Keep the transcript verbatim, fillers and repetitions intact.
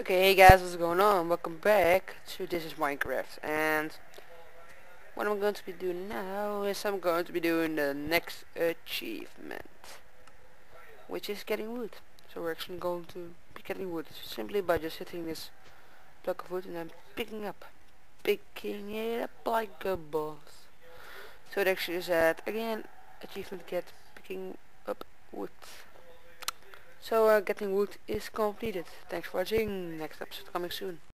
Okay, hey guys, what's going on? Welcome back to This is Minecraft, and what I'm going to be doing now is I'm going to be doing the next achievement, which is getting wood. So we're actually going to be getting wood simply by just hitting this block of wood and then picking up, picking it up like a boss. So it actually said again, achievement get picking up wood. So uh, getting wood is completed. Thanks for watching. Next episode coming soon.